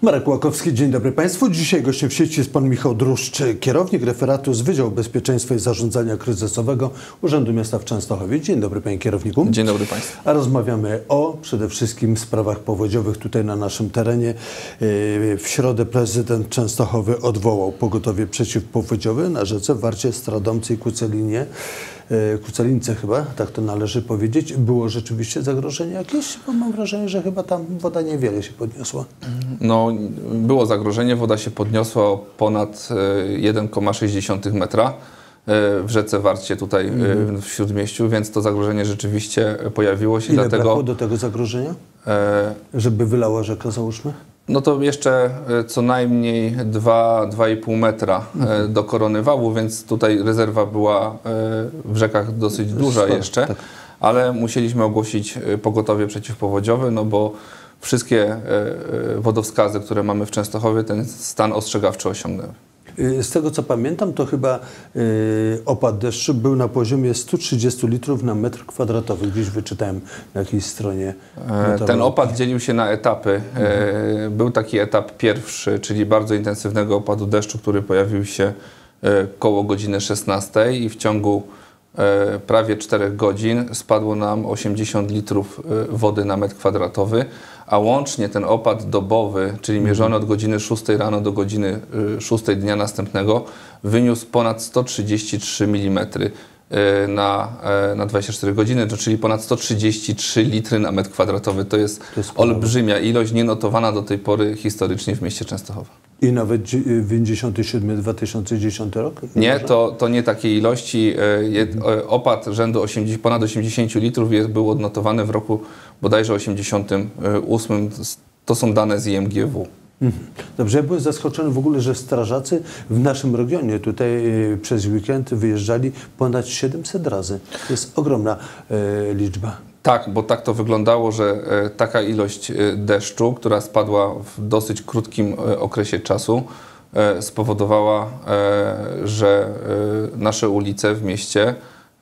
Marek Łakowski, dzień dobry Państwu. Dzisiaj gościem w sieci jest pan Michał Druszcz, kierownik referatu z Wydziału Bezpieczeństwa i Zarządzania Kryzysowego Urzędu Miasta w Częstochowie. Dzień dobry panie kierowniku. Dzień dobry Państwu. A rozmawiamy o przede wszystkim sprawach powodziowych tutaj na naszym terenie. W środę prezydent Częstochowy odwołał pogotowie przeciwpowodziowe na rzece Warcie, Stradomce i Kucelinie. Kucelince chyba, tak to należy powiedzieć. Było rzeczywiście zagrożenie jakieś? Bo mam wrażenie, że chyba tam woda niewiele się podniosła. No, było zagrożenie. Woda się podniosła o ponad 1,6 metra w rzece Warcie tutaj w Śródmieściu, więc to zagrożenie rzeczywiście pojawiło się. Ile brakło do tego zagrożenia? Żeby wylała rzeka, załóżmy? No to jeszcze co najmniej 2,5 metra do korony wału, więc tutaj rezerwa była w rzekach dosyć duża jeszcze, tak. Ale musieliśmy ogłosić pogotowie przeciwpowodziowe, no bo wszystkie wodowskazy, które mamy w Częstochowie, ten stan ostrzegawczy osiągnęły. Z tego co pamiętam, to chyba opad deszczu był na poziomie 130 litrów na metr kwadratowy. Gdzieś wyczytałem na jakiejś stronie. Ten opad dzielił się na etapy. Był taki etap pierwszy, czyli bardzo intensywnego opadu deszczu, który pojawił się koło godziny 16 i w ciągu prawie 4 godzin spadło nam 80 litrów wody na metr kwadratowy, a łącznie ten opad dobowy, czyli mierzony od godziny 6 rano do godziny 6 dnia następnego, wyniósł ponad 133 mm na 24 godziny, czyli ponad 133 litry na metr kwadratowy. To jest olbrzymia ilość, nienotowana do tej pory historycznie w mieście Częstochowa. I nawet 97-2010 rok? Nie, to nie takie ilości. Opad rzędu ponad 80 litrów był odnotowany w roku bodajże 88. To są dane z IMGW. Dobrze, ja byłem zaskoczony w ogóle, że strażacy w naszym regionie tutaj przez weekend wyjeżdżali ponad 700 razy. To jest ogromna liczba. Tak, bo tak to wyglądało, że taka ilość deszczu, która spadła w dosyć krótkim okresie czasu, spowodowała, że nasze ulice w mieście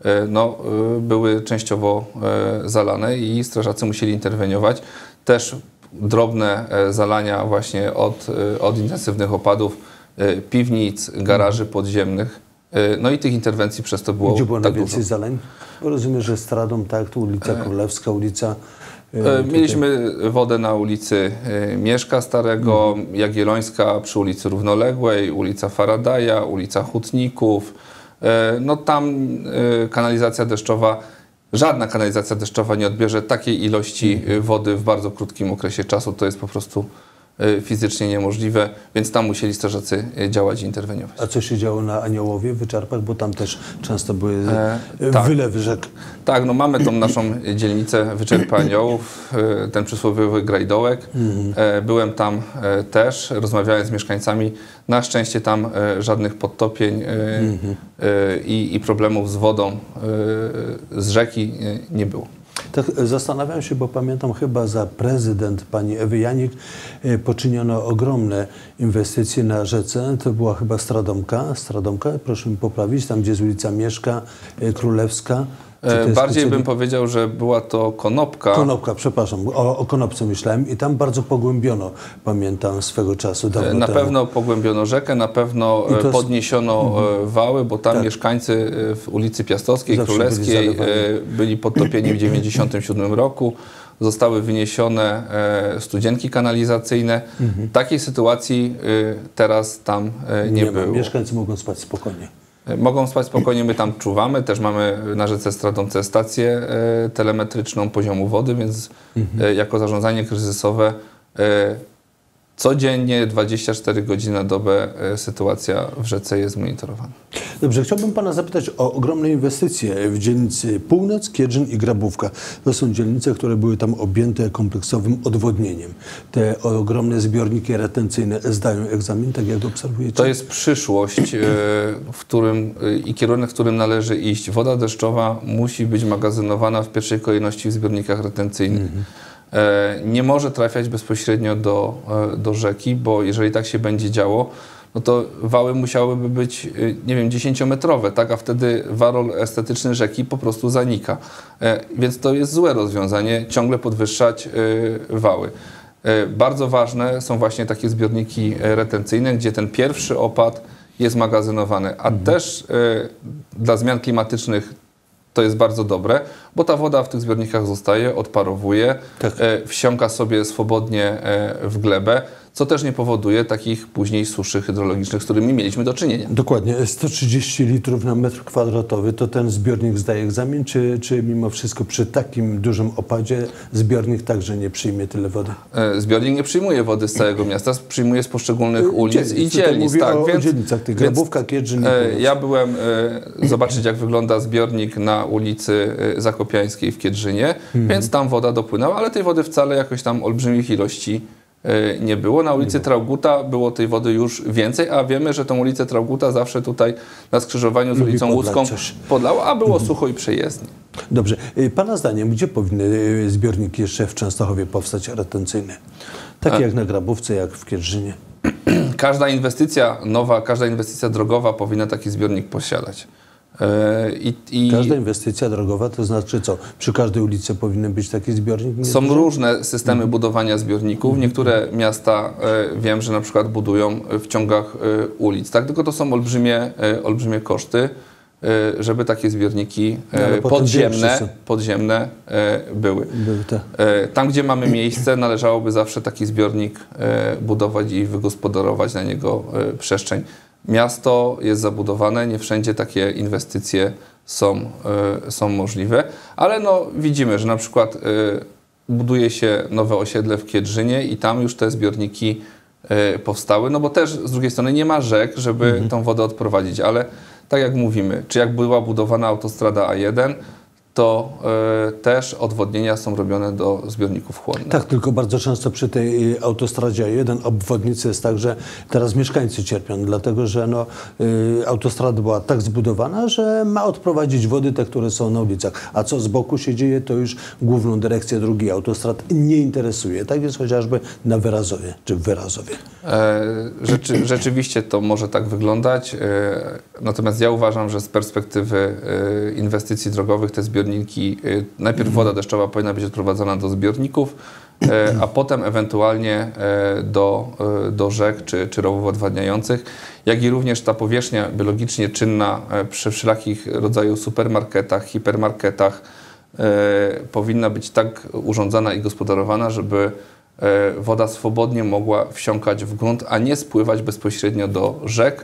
były częściowo zalane i strażacy musieli interweniować. Też drobne zalania właśnie od intensywnych opadów piwnic, garaży podziemnych. No i tych interwencji przez to było. Gdzie było tak najwięcej dużo. zalań? Rozumiem, że Stradom, tak, tu ulica Królewska, ulica... Mieliśmy wodę na ulicy Mieszka Starego, Jagiellońska przy ulicy Równoległej, ulica Faradaya, ulica Hutników. No tam kanalizacja deszczowa, żadna kanalizacja deszczowa nie odbierze takiej ilości wody w bardzo krótkim okresie czasu. To jest po prostu fizycznie niemożliwe, więc tam musieli strażacy działać i interweniować. A co się działo na Aniołowie, Wyczerpach, bo tam też często były wylewy rzek. Tak, no mamy tą naszą dzielnicę Wyczerpy Aniołów, ten przysłowiowy grajdołek. Byłem tam też, rozmawiałem z mieszkańcami. Na szczęście tam żadnych podtopień i problemów z wodą z rzeki nie było. Tak, zastanawiam się, bo pamiętam chyba za prezydent pani Ewy Janik poczyniono ogromne inwestycje na rzece. To była chyba Stradomka, proszę mi poprawić, tam gdzie jest ulica Mieszka, Królewska. Bardziej bym powiedział, że była to Konopka. Konopka, przepraszam, o Konopce myślałem i tam bardzo pogłębiono, pamiętam, swego czasu. Na pewno pogłębiono rzekę, na pewno podniesiono wały, bo tam mieszkańcy w ulicy Piastowskiej, Królewskiej byli podtopieni w 1997 roku. Zostały wyniesione studzienki kanalizacyjne. Takiej sytuacji teraz tam nie było. Mieszkańcy mogą spać spokojnie. Mogą spać spokojnie, my tam czuwamy, też mamy na rzece Stradomce stację telemetryczną poziomu wody, więc jako zarządzanie kryzysowe codziennie 24 godziny na dobę sytuacja w rzece jest monitorowana. Dobrze, chciałbym pana zapytać o ogromne inwestycje w dzielnicy Północ, Kiedrzyn i Grabówka. To są dzielnice, które były tam objęte kompleksowym odwodnieniem. Te ogromne zbiorniki retencyjne zdają egzamin, tak jak obserwujecie? To jest przyszłość, i kierunek, w którym należy iść. Woda deszczowa musi być magazynowana w pierwszej kolejności w zbiornikach retencyjnych. Nie może trafiać bezpośrednio do rzeki, bo jeżeli tak się będzie działo, no to wały musiałyby być, nie wiem, 10-metrowe, tak? A wtedy warol estetyczny rzeki po prostu zanika. Więc to jest złe rozwiązanie, ciągle podwyższać wały. Bardzo ważne są właśnie takie zbiorniki retencyjne, gdzie ten pierwszy opad jest magazynowany, a też dla zmian klimatycznych to jest bardzo dobre, bo ta woda w tych zbiornikach zostaje, odparowuje, Tak. Wsiąka sobie swobodnie w glebę, co też nie powoduje takich później suszy hydrologicznych, z którymi mieliśmy do czynienia. Dokładnie. 130 litrów na metr kwadratowy to ten zbiornik zdaje egzamin, czy mimo wszystko przy takim dużym opadzie zbiornik także nie przyjmie tyle wody? Zbiornik nie przyjmuje wody z całego miasta, przyjmuje z poszczególnych ulic i dzielnic. Mówię Tak, o dzielnicach, tych Grabówka, Kiedrzyn. Ja byłem zobaczyć, jak wygląda zbiornik na ulicy Zakopiańskiej w Kiedrzynie, więc tam woda dopłynęła, ale tej wody wcale jakoś tam olbrzymich ilości nie było. Na ulicy Traugutta było tej wody już więcej, a wiemy, że tą ulicę Traugutta zawsze tutaj na skrzyżowaniu z ulicą Łódzką podlała, a było sucho i przejezdnie. Dobrze. Pana zdaniem, gdzie powinny zbiorniki jeszcze w Częstochowie powstać retencyjne? Takie jak na Grabówce, jak w Kiedrzynie? Każda inwestycja nowa, każda inwestycja drogowa powinna taki zbiornik posiadać. Każda inwestycja drogowa, to znaczy co? Przy każdej ulicy powinien być taki zbiornik? Są różne systemy budowania zbiorników. Niektóre miasta wiem, że na przykład budują w ciągach ulic, tak? Tylko to są olbrzymie koszty, żeby takie zbiorniki podziemne były. Tam, gdzie mamy miejsce, należałoby zawsze taki zbiornik budować i wygospodarować na niego przestrzeń. Miasto jest zabudowane, nie wszędzie takie inwestycje są możliwe, ale no, widzimy, że na przykład buduje się nowe osiedle w Kiedrzynie i tam już te zbiorniki powstały, no bo też z drugiej strony nie ma rzek, żeby tą wodę odprowadzić, ale tak jak mówimy, czy jak była budowana autostrada A1, to też odwodnienia są robione do zbiorników chłonnych. Tak, tylko bardzo często przy tej autostradzie A1 obwodnicy jest tak, że teraz mieszkańcy cierpią, dlatego że autostrada była tak zbudowana, że ma odprowadzić wody te, które są na ulicach. A co z boku się dzieje, to już Główną Dyrekcję Dróg i Autostrad nie interesuje. Tak jest chociażby na Wyrazowie, czy w Wyrazowie. Rzeczywiście to może tak wyglądać, natomiast ja uważam, że z perspektywy inwestycji drogowych te zbiorniki, najpierw woda deszczowa powinna być odprowadzana do zbiorników, a potem ewentualnie do rzek czy rowów odwadniających, jak i również ta powierzchnia biologicznie czynna przy wszelakich rodzajach supermarketach, hipermarketach powinna być tak urządzana i gospodarowana, żeby woda swobodnie mogła wsiąkać w grunt, a nie spływać bezpośrednio do rzek,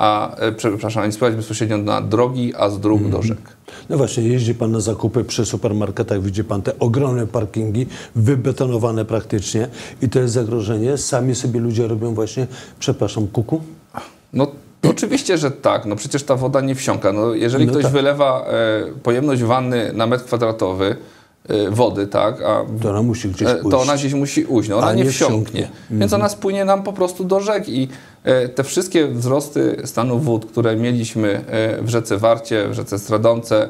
a nie spływać bezpośrednio na drogi, a z dróg do rzek. No właśnie, jeździ pan na zakupy przy supermarketach, widzi pan te ogromne parkingi, wybetonowane praktycznie i to jest zagrożenie. Sami sobie ludzie robią właśnie, przepraszam, kuku? No oczywiście, że tak. No przecież ta woda nie wsiąka. No, jeżeli ktoś wylewa pojemność wanny na metr kwadratowy wody, tak, to ona musi gdzieś pójść. To ona gdzieś musi ujść, no ona nie wsiąknie. Więc ona spłynie nam po prostu do rzek i te wszystkie wzrosty stanu wód, które mieliśmy w rzece Warcie, w rzece Stradomce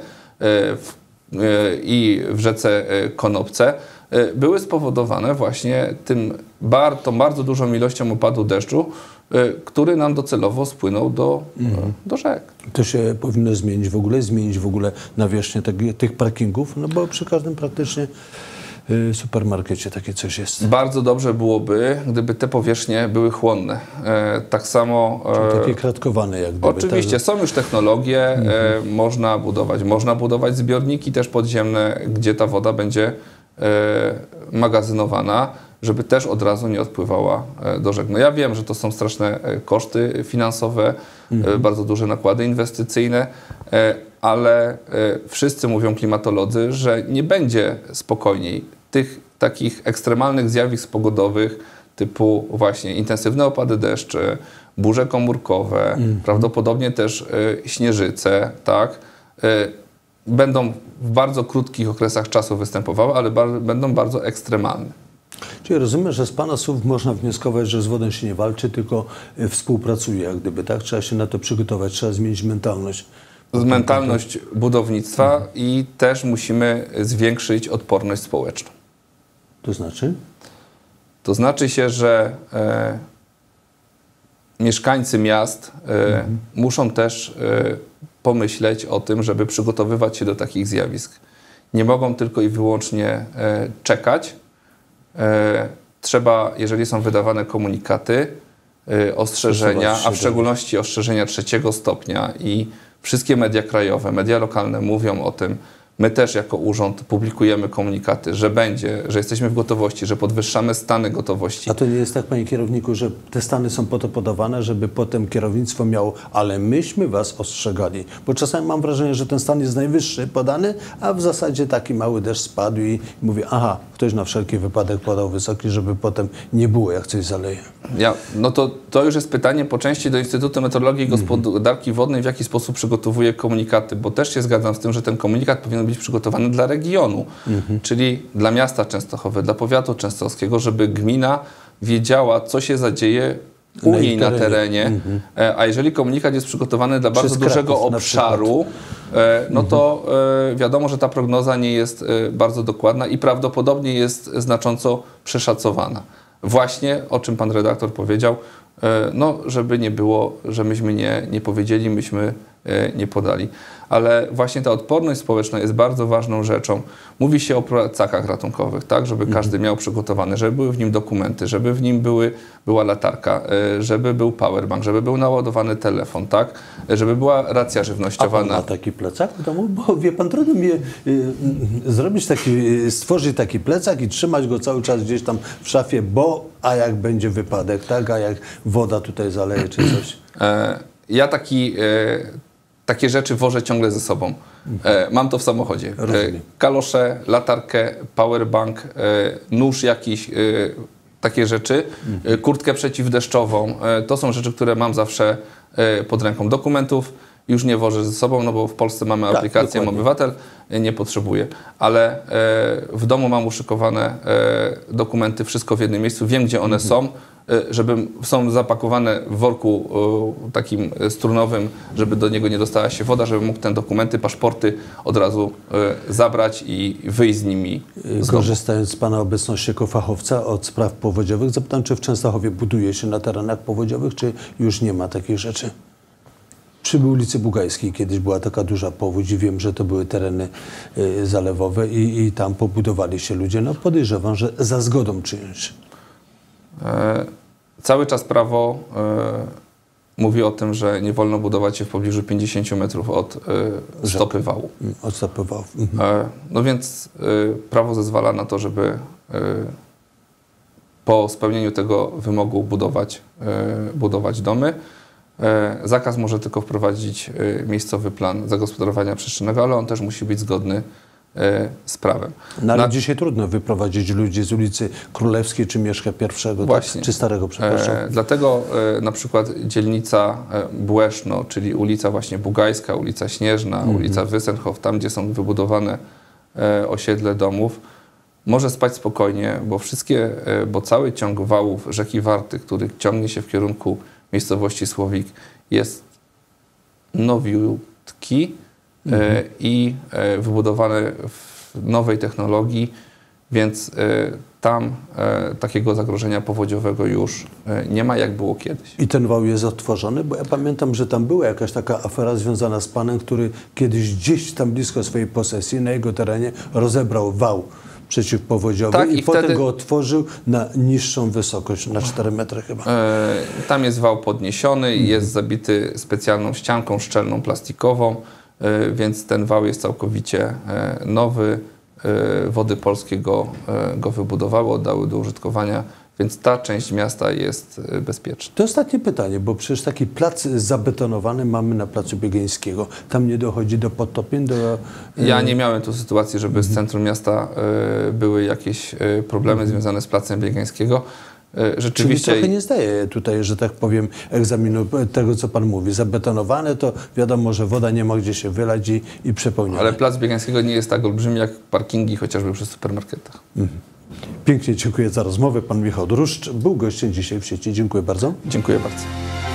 i w rzece Konopce, były spowodowane właśnie tą bardzo dużą ilością opadu deszczu, który nam docelowo spłynął do rzek. To się powinno zmienić w ogóle nawierzchnię tych parkingów, no bo przy każdym praktycznie supermarkecie takie coś jest. Bardzo dobrze byłoby, gdyby te powierzchnie były chłonne. Tak samo... Czyli takie kratkowane jak gdyby. Oczywiście, są już technologie, można budować zbiorniki też podziemne, gdzie ta woda będzie magazynowana, żeby też od razu nie odpływała do rzek. No ja wiem, że to są straszne koszty finansowe, bardzo duże nakłady inwestycyjne, ale wszyscy mówią klimatolodzy, że nie będzie spokojniej. Tych takich ekstremalnych zjawisk pogodowych typu właśnie intensywne opady deszczy, burze komórkowe, prawdopodobnie też śnieżyce, tak, będą w bardzo krótkich okresach czasu występowały, ale będą bardzo ekstremalne. Czyli rozumiem, że z Pana słów można wnioskować, że z wodą się nie walczy, tylko współpracuje, jak gdyby, tak? Trzeba się na to przygotować, trzeba zmienić mentalność. Mentalność budownictwa i też musimy zwiększyć odporność społeczną. To znaczy? To znaczy się, że mieszkańcy miast muszą też pomyśleć o tym, żeby przygotowywać się do takich zjawisk. Nie mogą tylko i wyłącznie czekać, trzeba, jeżeli są wydawane komunikaty, ostrzeżenia, a w szczególności ostrzeżenia 3. stopnia i wszystkie media krajowe, media lokalne mówią o tym. My też jako urząd publikujemy komunikaty, że jesteśmy w gotowości, że podwyższamy stany gotowości. A to nie jest tak, panie kierowniku, że te stany są po to podawane, żeby potem kierownictwo miało, ale myśmy was ostrzegali. Bo czasami mam wrażenie, że ten stan jest najwyższy podany, a w zasadzie taki mały deszcz spadł i mówi, aha, ktoś na wszelki wypadek podał wysoki, żeby potem nie było, jak coś zaleje. No to już jest pytanie po części do Instytutu Meteorologii i Gospodarki Wodnej, w jaki sposób przygotowuje komunikaty, bo też się zgadzam z tym, że ten komunikat powinien być przygotowany dla regionu, czyli dla miasta Częstochowy, dla powiatu częstochowskiego, żeby gmina wiedziała, co się zadzieje u niej na terenie, a jeżeli komunikat jest przygotowany dla bardzo dużego obszaru, no to wiadomo, że ta prognoza nie jest bardzo dokładna i prawdopodobnie jest znacząco przeszacowana. Właśnie, o czym pan redaktor powiedział, no żeby nie było, że myśmy nie powiedzieli, myśmy nie podali. Ale właśnie ta odporność społeczna jest bardzo ważną rzeczą. Mówi się o plecakach ratunkowych, tak, żeby każdy miał przygotowany, żeby były w nim dokumenty, żeby w nim była latarka, żeby był powerbank, żeby był naładowany telefon, tak, żeby była racja żywnościowa. A pan ma taki plecak w domu? Bo wie pan, trudno mi stworzyć taki plecak i trzymać go cały czas gdzieś tam w szafie, a jak będzie wypadek, tak, a jak woda tutaj zaleje czy coś. Ja takie rzeczy wożę ciągle ze sobą. Mam to w samochodzie. Kalosze, latarkę, powerbank, nóż jakiś, takie rzeczy, kurtkę przeciwdeszczową. To są rzeczy, które mam zawsze pod ręką. Dokumentów już nie wożę ze sobą, no bo w Polsce mamy aplikację Obywatel, nie potrzebuję. Ale w domu mam uszykowane dokumenty, wszystko w jednym miejscu. Wiem, gdzie one są. Są zapakowane w worku takim strunowym, żeby do niego nie dostała się woda, żeby mógł te dokumenty, paszporty od razu zabrać i wyjść z nimi. Korzystając z pana obecności jako fachowca od spraw powodziowych, zapytam, czy w Częstochowie buduje się na terenach powodziowych, czy już nie ma takich rzeczy? Przy ulicy Bugajskiej kiedyś była taka duża powódź i wiem, że to były tereny zalewowe i tam pobudowali się ludzie. No podejrzewam, że za zgodą czyjąś. Cały czas prawo mówi o tym, że nie wolno budować się w pobliżu 50 metrów od stopy wału. Od stopy wału. No więc prawo zezwala na to, żeby po spełnieniu tego wymogu budować domy. Zakaz może tylko wprowadzić miejscowy plan zagospodarowania przestrzennego, ale on też musi być zgodny z prawem. No, ale dzisiaj trudno wyprowadzić ludzi z ulicy Królewskiej czy Mieszka I, tak? Czy Starego, przepraszam. Dlatego na przykład dzielnica Błeszno, czyli ulica właśnie Bugajska, ulica Śnieżna, ulica Wysenhof, tam gdzie są wybudowane osiedle domów, może spać spokojnie, bo cały ciąg wałów rzeki Warty, który ciągnie się w kierunku miejscowości Słowik, jest nowiutki i wybudowany w nowej technologii, więc tam takiego zagrożenia powodziowego już nie ma, jak było kiedyś. I ten wał jest odtworzony? Bo ja pamiętam, że tam była jakaś taka afera związana z panem, który kiedyś gdzieś tam blisko swojej posesji, na jego terenie, rozebrał wał przeciwpowodziowy i potem go otworzył na niższą wysokość, na 4 metry chyba. Tam jest wał podniesiony i jest zabity specjalną ścianką szczelną plastikową, więc ten wał jest całkowicie nowy. Wody Polskie go wybudowały, oddały do użytkowania, więc ta część miasta jest bezpieczna. To ostatnie pytanie, bo przecież taki plac zabetonowany mamy na placu Biegańskiego. Tam nie dochodzi do podtopień? Ja nie miałem tu sytuacji, żeby z centrum miasta były jakieś problemy związane z placem Biegańskiego. Rzeczywiście. Czyli trochę nie zdaje tutaj, że tak powiem, egzaminu tego, co pan mówi. Zabetonowane to wiadomo, że woda nie ma gdzie się wylać i przepełnione. Ale plac Biegańskiego nie jest tak olbrzymi jak parkingi chociażby przy supermarketach. Pięknie dziękuję za rozmowę. Pan Michał Druszcz był gościem dzisiaj w sieci. Dziękuję bardzo. Dziękuję bardzo.